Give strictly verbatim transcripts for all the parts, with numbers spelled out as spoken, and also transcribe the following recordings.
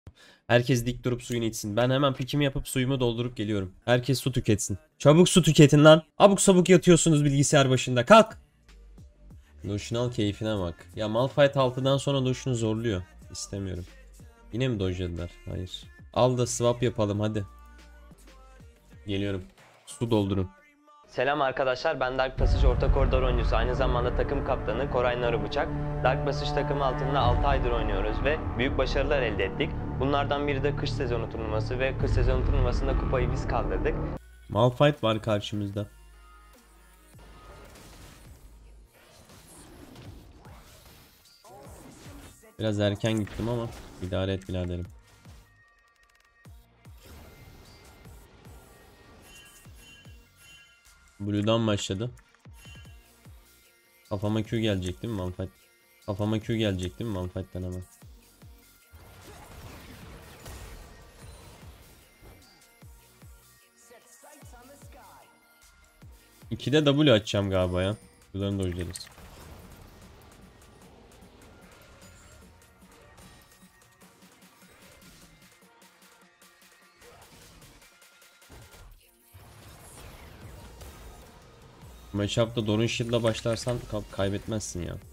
Herkes dik durup suyunu içsin. Ben hemen pikimi yapıp suyumu doldurup geliyorum. Herkes su tüketsin. Çabuk su tüketin lan. Abuk sabuk yatıyorsunuz bilgisayar başında. Kalk. Lucian al keyfine bak. Ya Malphite altıdan sonra Lucian'ı zorluyor. İstemiyorum. Yine mi dojladılar? Hayır. Al da swap yapalım hadi. Geliyorum. Su doldurun. Selam arkadaşlar, ben Dark Passage orta koridor oyuncusu, aynı zamanda takım kaptanı Koray Narıbıçak. Dark Passage takımı altında altı aydır oynuyoruz ve büyük başarılar elde ettik. Bunlardan biri de kış sezonu turnuvası ve kış sezonu turnuvasında kupayı biz kaldırdık. Malphite var karşımızda. Biraz erken gittim ama idare et biraderim. Blue'dan başladı. Kafama Q gelecek değil mi Malphite? Kafama Q gelecek değil mi Malphite'den hemen? ikide W açacağım galiba ya. Buradan da oynayacağız. Matchup'ta Dorun Shield'la başlarsan kaybetmezsin ya.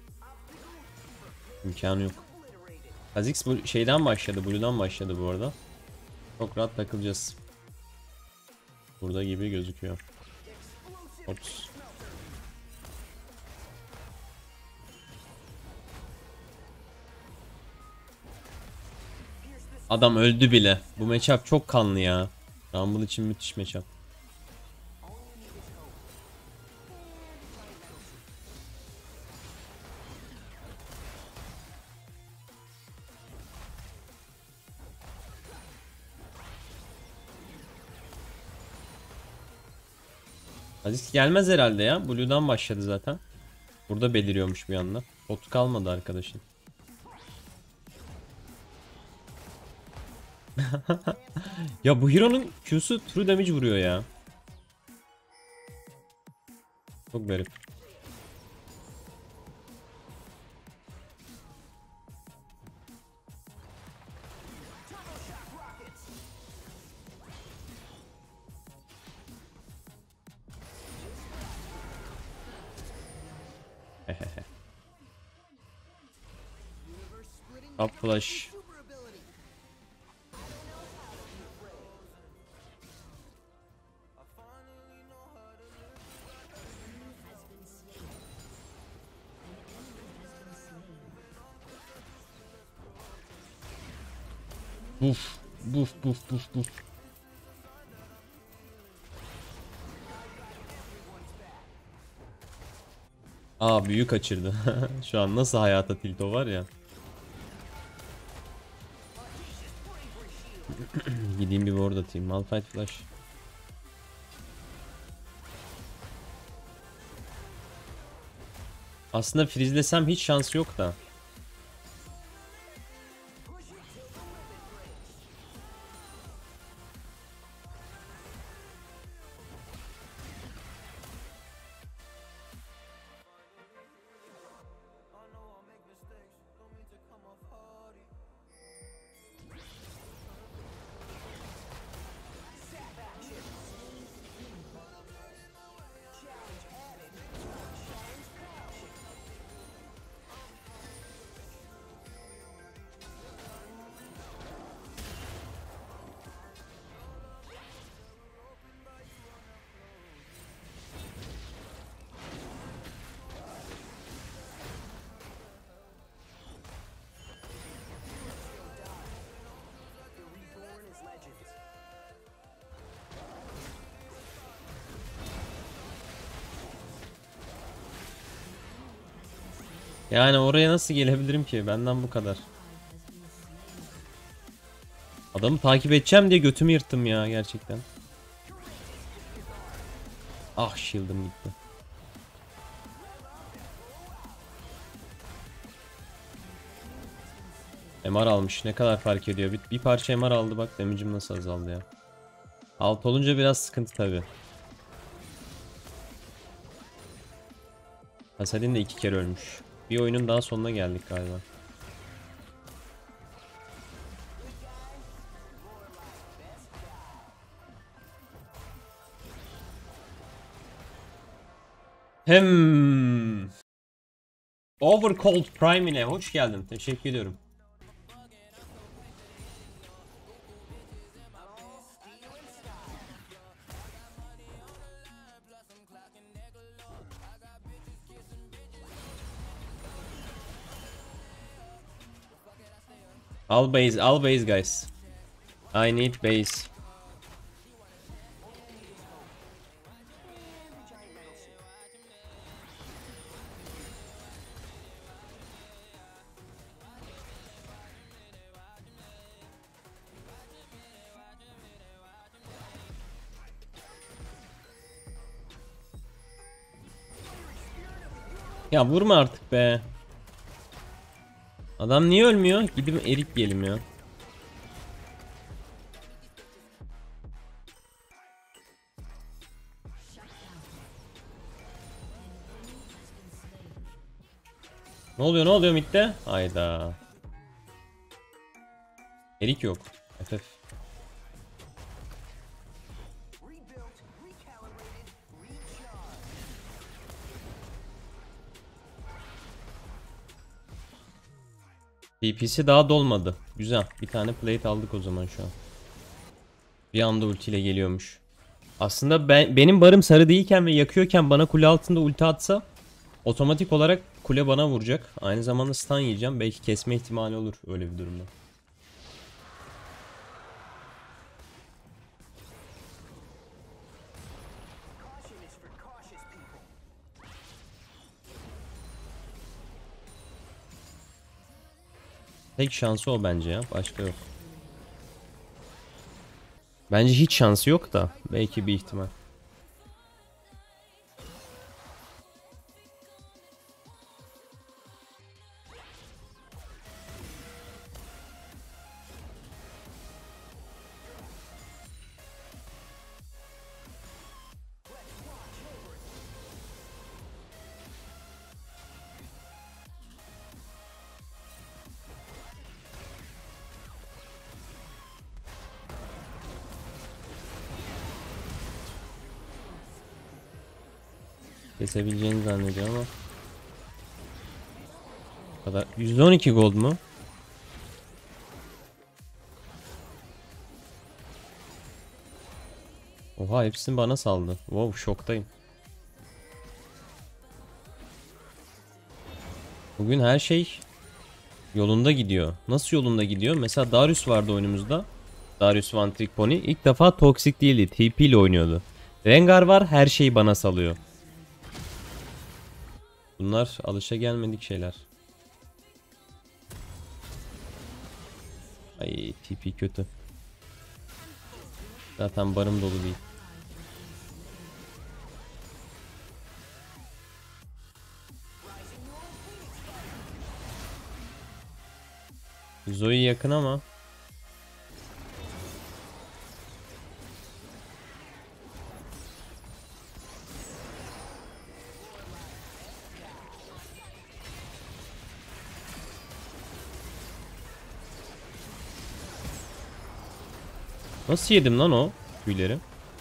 İmkanı yok. Kha'Zix bu şeyden başladı, Blue'dan başladı bu arada. Çok rahat takılacağız. Burada gibi gözüküyor. Ops. Adam öldü bile. Bu matchup çok kanlı ya. Rumble için müthiş matchup. Aziz gelmez herhalde ya. Blue'dan başladı zaten. Burada beliriyormuş bir anda. Bot kalmadı arkadaşın. Ya bu Hero'nun Q'su true damage vuruyor ya. Çok garip. Top flash. Buf, buf, buf, buf, buf. Aa büyük kaçırdı. Şu an nasıl hayata tilt o var ya. Gideyim bir ward atayım. Malphite flash. Aslında freezelesem hiç şans yok da. Yani oraya nasıl gelebilirim ki? Benden bu kadar. Adamı takip edeceğim diye götümü yırttım ya gerçekten. Ah shield'ım gitti. M R almış. Ne kadar fark ediyor? Bir, bir parça M R aldı bak. Damage'im nasıl azaldı ya. Alt olunca biraz sıkıntı tabi. Hasadin de iki kere ölmüş. Bir oyunun daha sonuna geldik galiba. Hem Overcold Prime ile hoş geldin. Teşekkür ediyorum. Al base, al base guys. I need base. Ya vurma artık be. Adam niye ölmüyor? Gidip erik yiyelim ya. Ne oluyor ne oluyor midde? Hayda. Erik yok. F F. D P S daha dolmadı. Güzel. Bir tane plate aldık o zaman şu an. Bir anda ultiyle geliyormuş. Aslında ben, benim barım sarı değilken ve yakıyorken bana kule altında ulti atsa otomatik olarak kule bana vuracak. Aynı zamanda stun yiyeceğim. Belki kesme ihtimali olur öyle bir durumda. Tek şansı o bence ya. Başka yok. Bence hiç şansı yok da. Belki bir ihtimal. Kesebileceğini zannediyor ama. Bu kadar. yüz on iki gold mu? Oha hepsini bana saldı. Wow şoktayım. Bugün her şey yolunda gidiyor. Nasıl yolunda gidiyor? Mesela Darius vardı oyunumuzda. Darius One Trick Pony. İlk defa toksik değildi. T P ile oynuyordu. Rengar var her şeyi bana salıyor. Bunlar alışa gelmedik şeyler. Ay T P kötü. Zaten barım dolu değil. Zoe yakın ama. Nasıl yedim lan o tüyleri?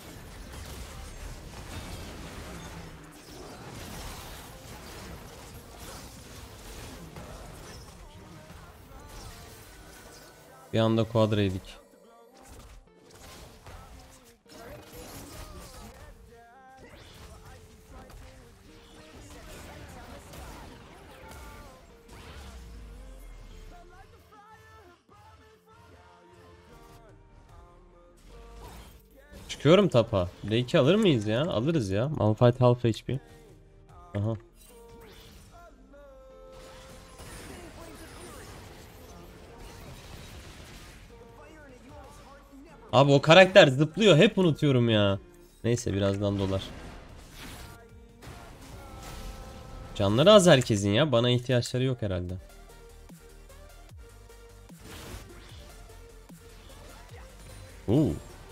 Bir anda quadra yedik. Çıkıyorum tapa. Drake'i alır mıyız ya? Alırız ya. Malphite half H P. Aha. Abi o karakter zıplıyor. Hep unutuyorum ya. Neyse birazdan dolar. Canları az herkesin ya. Bana ihtiyaçları yok herhalde. Oo.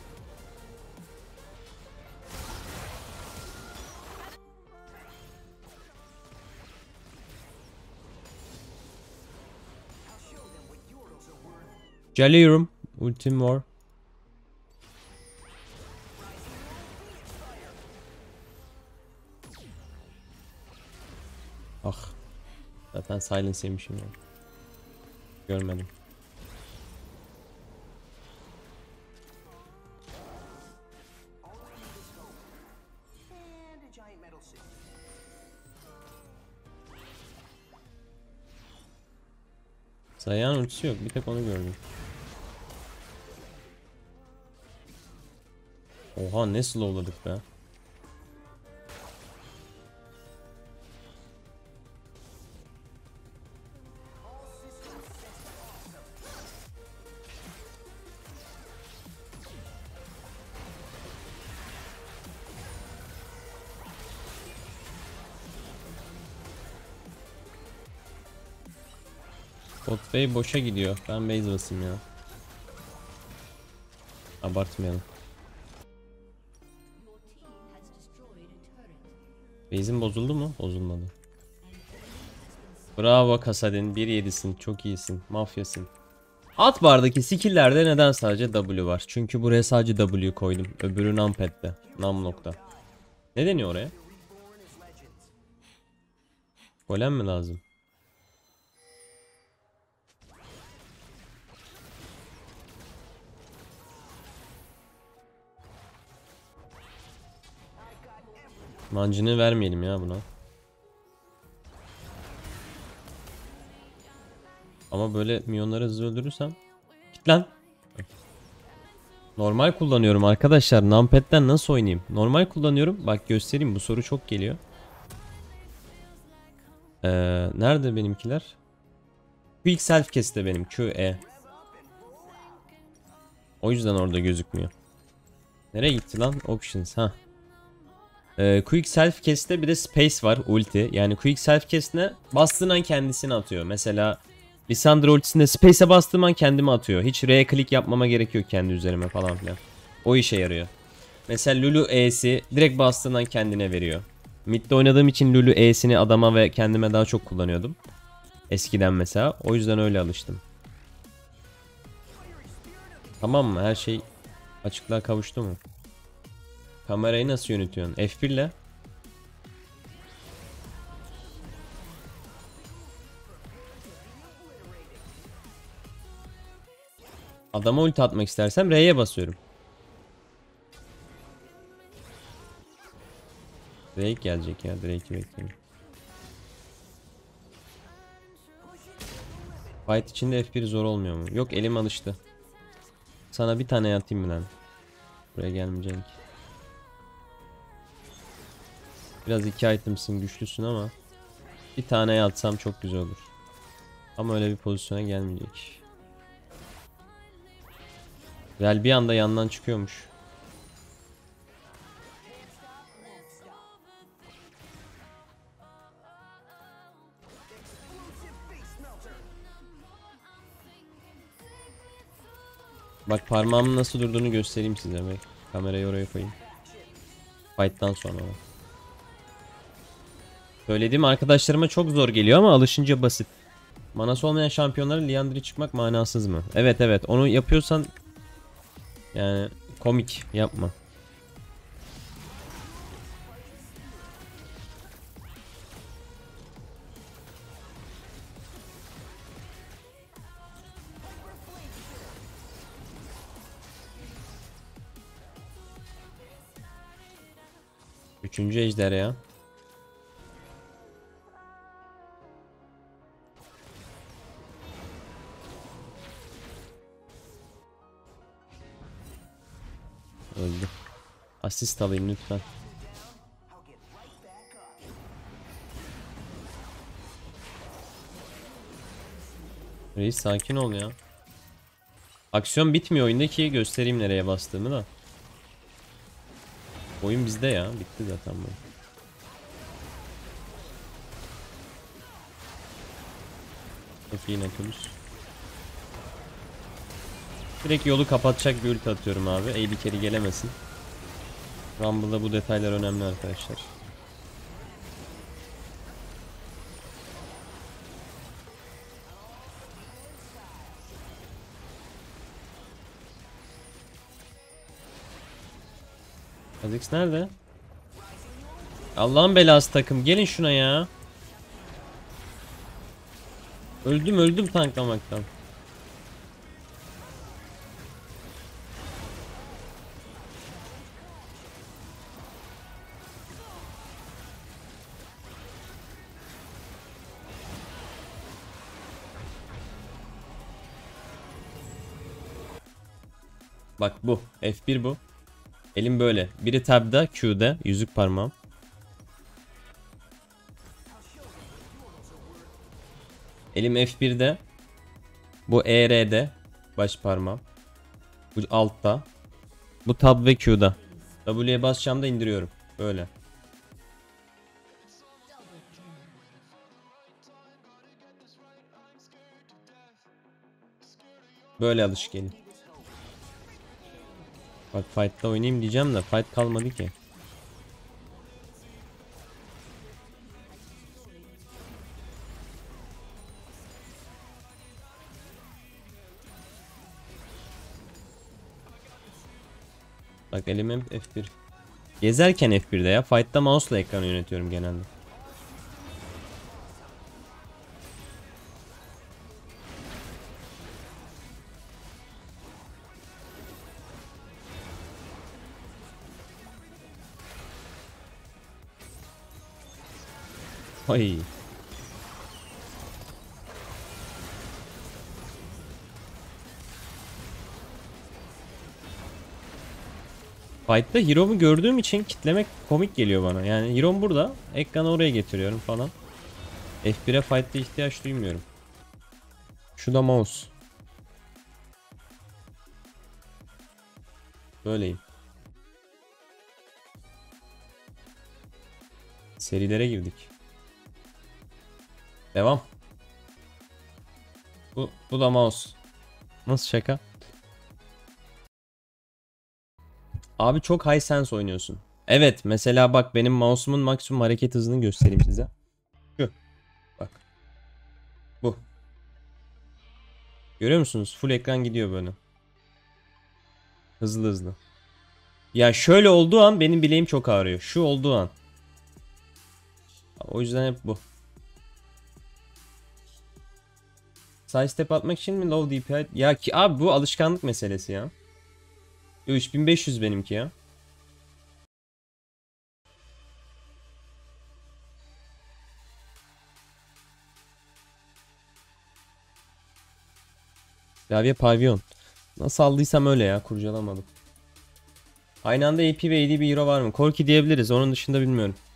Geliyorum. Ultim var. Zaten silence yemişim ya. Görmedim. Zayan ultisi yok. Bir tek onu gördüm. Oha ne slowladık be. Bot Bey boşa gidiyor. Ben base basayım ya. Abartmayalım. Base'in bozuldu mu? Bozulmadı. Bravo Kasadin. bir yedisin. Çok iyisin. Mafyasın. Alt bardaki skill'lerde neden sadece W var? Çünkü buraya sadece W koydum. Öbürü numpad'de. Num nokta. Ne deniyor oraya? Golem mi lazım? Mancını vermeyelim ya buna. Ama böyle milyonları hızlı öldürürsem. Git lan. Normal kullanıyorum arkadaşlar. Numpad'den nasıl oynayayım? Normal kullanıyorum. Bak göstereyim, bu soru çok geliyor. Ee, nerede benimkiler? Quick self cast'te benim. Q E. O yüzden orada gözükmüyor. Nereye gitti lan? Options. Ha. Ee, quick self cast'te bir de space var, ulti. Yani quick self cast ne? Bastığın an kendisini atıyor. Mesela Lissandra ultisinde space'e bastığım an kendimi atıyor. Hiç R'ye klik yapmama gerek yok kendi üzerime falan filan. O işe yarıyor. Mesela Lulu E'si direkt bastığın an kendine veriyor. Mid'de oynadığım için Lulu E'sini adama ve kendime daha çok kullanıyordum. Eskiden mesela. O yüzden öyle alıştım. Tamam mı? Her şey açıklığa kavuştu mu? Kamerayı nasıl yönetiyorsun? F bir ile. Adama ulti atmak istersem R'ye basıyorum. Drake gelecek ya. Drake'i bekliyorum. Fight içinde F bir zor olmuyor mu? Yok, elim alıştı. Sana bir tane atayım mı lan? Buraya gelmeyecek. Biraz iki itemsın, güçlüsün ama bir tane atsam çok güzel olur. Ama öyle bir pozisyona gelmeyecek. Real bir anda yandan çıkıyormuş. Bak parmağımın nasıl durduğunu göstereyim size. Bak, kamerayı oraya koyayım. Fight'tan sonra. Söylediğim arkadaşlarıma çok zor geliyor ama alışınca basit. Manası olmayan şampiyonlara Liandry çıkmak manasız mı? Evet evet, onu yapıyorsan yani komik, yapma. Üçüncü ejder ya. Öldü. Asist alayım lütfen. Reis sakin ol ya. Aksiyon bitmiyor oyunda ki göstereyim nereye bastığımı da. Oyun bizde ya. Bitti zaten bu. Çok iyi Nautilus. Direkt yolu kapatacak bir ulti atıyorum abi. A D carry gelemesin. Rumble'da bu detaylar önemli arkadaşlar. Kha'Zix nerede? Allah'ın belası takım. Gelin şuna ya. Öldüm öldüm tanklamaktan. Bak bu. F bir bu. Elim böyle. Biri tab'da, Q'da. Yüzük parmağım. Elim F bir'de. Bu E R'de. Baş parmağım. Bu altta. Bu tab ve Q'da. W'ye basacağım da indiriyorum. Böyle. Böyle alış gelin. Bak fight'ta oynayayım diyeceğim de fight kalmadı ki. Bak elim hep F bir. Gezerken F bir'de ya. Fight'ta mouse'la ekranı yönetiyorum genelde. Ay. Fight'ta Hero'mu gördüğüm için kitlemek komik geliyor bana. Yani Hero'm burada. Ekranı oraya getiriyorum falan. F bir'e fight'ta ihtiyaç duymuyorum. Şu da mouse. Böyleyim. Serilere girdik. Devam. Bu, bu da mouse. Nasıl şaka? Abi çok high sense oynuyorsun. Evet mesela bak benim mouse'umun maksimum hareket hızını göstereyim size. Şu. Bak. Bu. Görüyor musunuz? Full ekran gidiyor böyle. Hızlı hızlı. Ya şöyle olduğu an benim bileğim çok ağrıyor. Şu olduğu an. O yüzden hep bu. Side step atmak için mi low D P I? Ya ki abi bu alışkanlık meselesi ya. üç bin beş yüz benimki ya. Klavye pavyon. Nasıl aldıysam öyle ya, kurcalamadım. Aynı anda A P ve A D bir hero var mı? Corki diyebiliriz, onun dışında bilmiyorum.